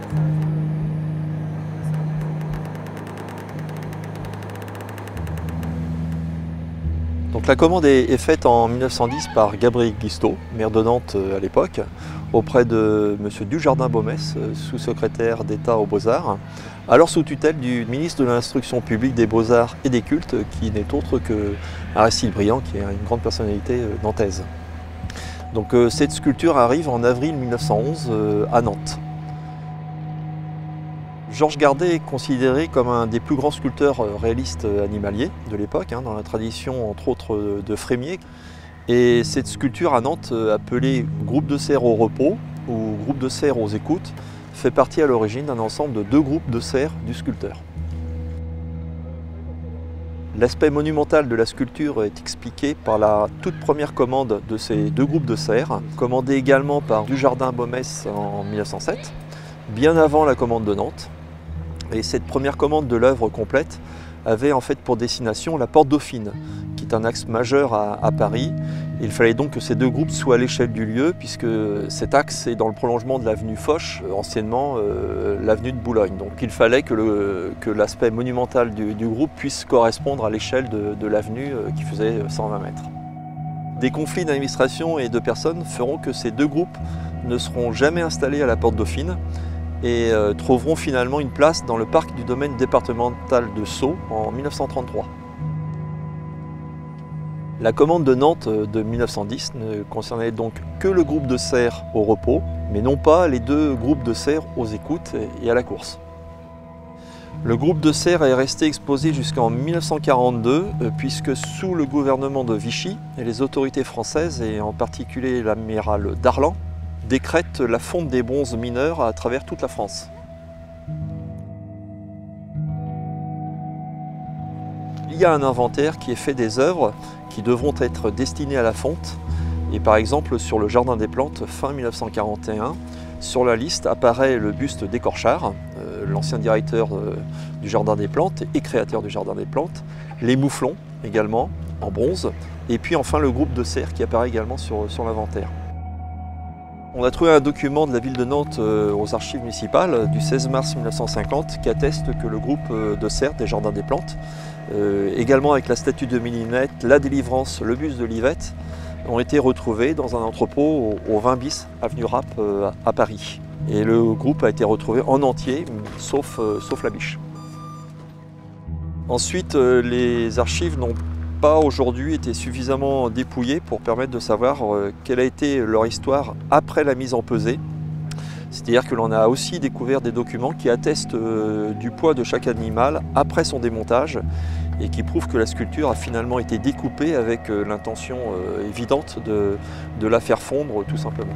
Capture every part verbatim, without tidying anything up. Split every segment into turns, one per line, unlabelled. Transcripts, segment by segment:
Donc la commande est faite en mille neuf cent dix par Gabriel Guisteau, maire de Nantes à l'époque, auprès de M. Dujardin-Baumès, sous-secrétaire d'État aux Beaux-Arts, alors sous tutelle du ministre de l'Instruction publique, des Beaux-Arts et des Cultes, qui n'est autre que Aristide Briand, qui est une grande personnalité nantaise. Donc cette sculpture arrive en avril mille neuf cent onze à Nantes. Georges Gardet est considéré comme un des plus grands sculpteurs réalistes animaliers de l'époque, hein, dans la tradition entre autres de Frémier. Et cette sculpture à Nantes, appelée groupe de cerfs au repos ou groupe de cerfs aux écoutes, fait partie à l'origine d'un ensemble de deux groupes de cerfs du sculpteur. L'aspect monumental de la sculpture est expliqué par la toute première commande de ces deux groupes de cerfs, commandée également par Dujardin-Baumès en mille neuf cent sept, bien avant la commande de Nantes. Et cette première commande de l'œuvre complète avait en fait pour destination la Porte Dauphine, qui est un axe majeur à, à Paris. Il fallait donc que ces deux groupes soient à l'échelle du lieu, puisque cet axe est dans le prolongement de l'avenue Foch, anciennement euh, l'avenue de Boulogne. Donc il fallait que l'aspect monumental du, du groupe puisse correspondre à l'échelle de, de l'avenue euh, qui faisait cent vingt mètres. Des conflits d'administration et de personnes feront que ces deux groupes ne seront jamais installés à la Porte Dauphine, et euh, trouveront finalement une place dans le parc du domaine départemental de Sceaux en mille neuf cent trente-trois. La commande de Nantes de mille neuf cent dix ne concernait donc que le groupe de cerfs au repos, mais non pas les deux groupes de cerfs aux écoutes et à la course. Le groupe de cerfs est resté exposé jusqu'en mille neuf cent quarante-deux, puisque sous le gouvernement de Vichy, et les autorités françaises, et en particulier l'amiral Darlan, décrète la fonte des bronzes mineurs à travers toute la France. Il y a un inventaire qui est fait des œuvres qui devront être destinées à la fonte. Et par exemple, sur le Jardin des Plantes, fin mille neuf cent quarante et un, sur la liste apparaît le buste d'Écorchard, euh, l'ancien directeur euh, du Jardin des Plantes et créateur du Jardin des Plantes, les mouflons également, en bronze, et puis enfin le groupe de cerfs qui apparaît également sur, sur l'inventaire. On a trouvé un document de la ville de Nantes euh, aux archives municipales du seize mars mille neuf cent cinquante qui atteste que le groupe euh, de cerfs des Jardins des Plantes, euh, également avec la statue de Millinette, la délivrance, le buste de Livette, ont été retrouvés dans un entrepôt au, au vingt bis avenue Rapp euh, à Paris. Et le groupe a été retrouvé en entier, sauf, euh, sauf la biche. Ensuite, euh, les archives n'ont pas aujourd'hui été suffisamment dépouillés pour permettre de savoir euh, quelle a été leur histoire après la mise en pesée. C'est-à-dire que l'on a aussi découvert des documents qui attestent euh, du poids de chaque animal après son démontage et qui prouvent que la sculpture a finalement été découpée avec euh, l'intention euh, évidente de, de la faire fondre tout simplement.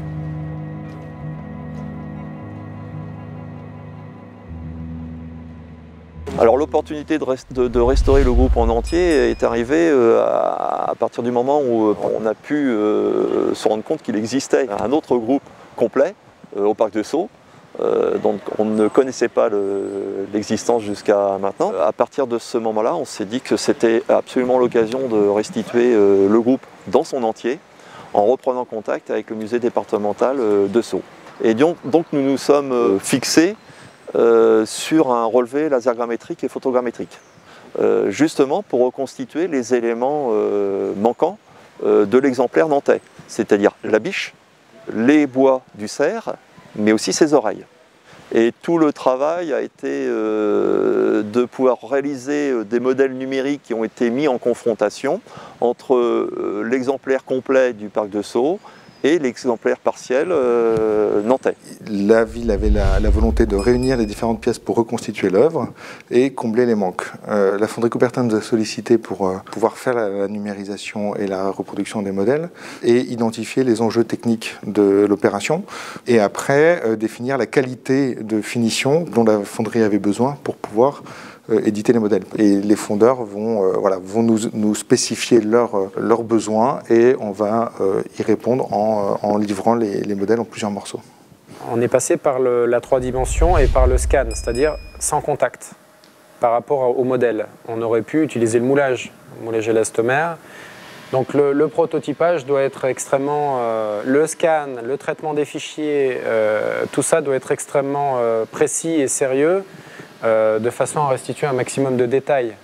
Alors l'opportunité de, rest de, de restaurer le groupe en entier est arrivée euh, à, à partir du moment où euh, on a pu euh, se rendre compte qu'il existait un autre groupe complet euh, au parc de Sceaux, euh, dont on ne connaissait pas l'existence le, jusqu'à maintenant. À partir de ce moment-là, on s'est dit que c'était absolument l'occasion de restituer euh, le groupe dans son entier en reprenant contact avec le musée départemental euh, de Sceaux. Et donc, donc nous nous sommes euh, fixés Euh, sur un relevé lasergrammétrique et photogrammétrique, euh, justement pour reconstituer les éléments euh, manquants euh, de l'exemplaire nantais, c'est-à-dire la biche, les bois du cerf, mais aussi ses oreilles. Et tout le travail a été euh, de pouvoir réaliser des modèles numériques qui ont été mis en confrontation entre euh, l'exemplaire complet du parc de Sceaux et l'exemplaire partiel euh, nantais.
La ville avait la, la volonté de réunir les différentes pièces pour reconstituer l'œuvre et combler les manques. Euh, la Fonderie Coubertin nous a sollicité pour euh, pouvoir faire la, la numérisation et la reproduction des modèles et identifier les enjeux techniques de l'opération et après euh, définir la qualité de finition dont la fonderie avait besoin pour pouvoir Euh, éditer les modèles. Et les fondeurs vont, euh, voilà, vont nous, nous spécifier leurs euh, leurs besoins et on va euh, y répondre en, euh, en livrant les, les modèles en plusieurs morceaux.
On est passé par le, la trois dimensions et par le scan, c'est-à-dire sans contact par rapport au modèle. On aurait pu utiliser le moulage, le moulage élastomère, Donc le, le prototypage doit être extrêmement... Euh, le scan, le traitement des fichiers, euh, tout ça doit être extrêmement euh, précis et sérieux euh, de façon à restituer un maximum de détails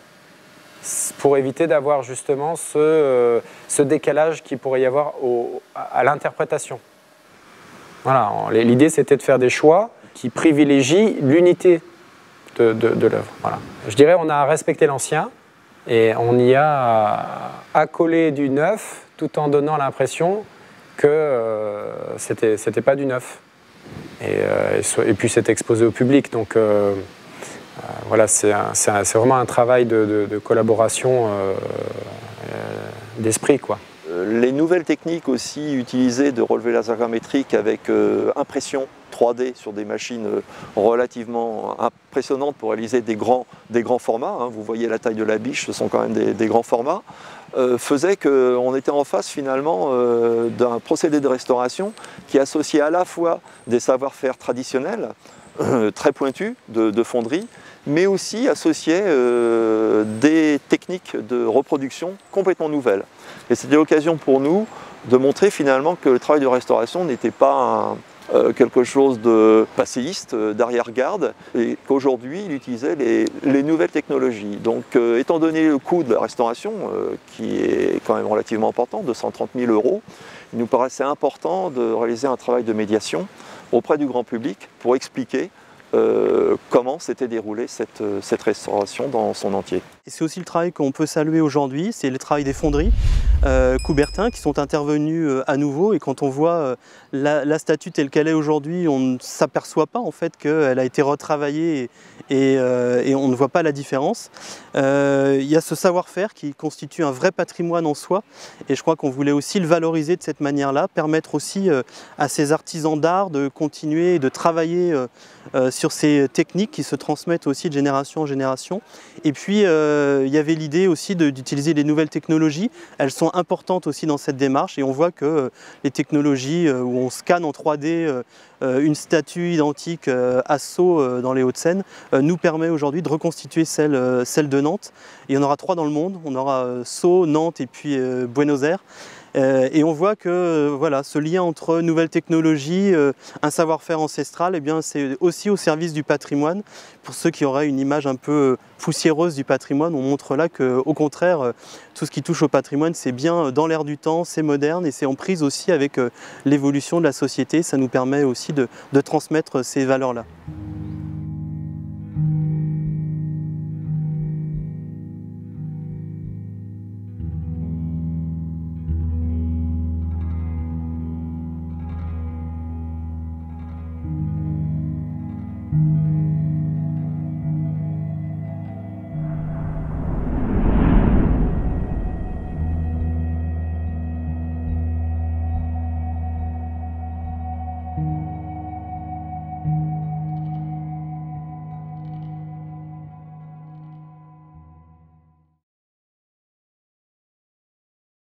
pour éviter d'avoir justement ce, euh, ce décalage qu'il pourrait y avoir au, à, à l'interprétation. Voilà, l'idée c'était de faire des choix qui privilégient l'unité de, de, de l'œuvre. Voilà. Je dirais on a respecté l'ancien et on y a accolé du neuf tout en donnant l'impression que euh, c'était c'était pas du neuf. Et, euh, et, et puis c'est exposé au public. Donc euh, euh, voilà, c'est vraiment un travail de, de, de collaboration euh, euh, d'esprit, quoi.
Les nouvelles techniques aussi utilisées de relevé laser grammétrique avec euh, impression trois D sur des machines euh, relativement impressionnantes pour réaliser des grands, des grands formats, hein. Vous voyez la taille de la biche, ce sont quand même des, des grands formats, euh, faisait qu'on était en face finalement euh, d'un procédé de restauration qui associait à la fois des savoir-faire traditionnels, euh, très pointus de, de fonderie, mais aussi associait euh, des techniques de reproduction complètement nouvelles. Et c'était l'occasion pour nous de montrer finalement que le travail de restauration n'était pas un, euh, quelque chose de passéiste, euh, d'arrière-garde, et qu'aujourd'hui il utilisait les, les nouvelles technologies. Donc euh, étant donné le coût de la restauration, euh, qui est quand même relativement important, deux cent trente mille euros, il nous paraissait important de réaliser un travail de médiation auprès du grand public pour expliquer Euh, comment s'était déroulée cette, cette restauration dans son entier.
C'est aussi le travail qu'on peut saluer aujourd'hui, c'est le travail des fonderies euh, Coubertin qui sont intervenus euh, à nouveau, et quand on voit euh, la, la statue telle qu'elle est aujourd'hui, on ne s'aperçoit pas en fait qu'elle a été retravaillée et, et, euh, et on ne voit pas la différence. Euh, il y a ce savoir-faire qui constitue un vrai patrimoine en soi, et je crois qu'on voulait aussi le valoriser de cette manière-là, permettre aussi euh, à ces artisans d'art de continuer et de travailler euh, euh, sur ces techniques qui se transmettent aussi de génération en génération. Et puis euh, il y avait l'idée aussi d'utiliser les nouvelles technologies. Elles sont importantes aussi dans cette démarche, et on voit que euh, les technologies euh, où on scanne en trois D euh, une statue identique euh, à Sceaux euh, dans les Hauts-de-Seine euh, nous permet aujourd'hui de reconstituer celle, euh, celle de Nantes. Et il y en aura trois dans le monde. On aura euh, Sceaux, Nantes et puis euh, Buenos Aires. Euh, et on voit que euh, voilà, ce lien entre nouvelles technologies, euh, un savoir-faire ancestral, eh bien, c'est aussi au service du patrimoine. Pour ceux qui auraient une image un peu poussiéreuse du patrimoine, on montre là qu'au contraire, euh, tout ce qui touche au patrimoine, c'est bien dans l'air du temps, c'est moderne, et c'est en prise aussi avec euh, l'évolution de la société. Ça nous permet aussi de, de transmettre ces valeurs-là.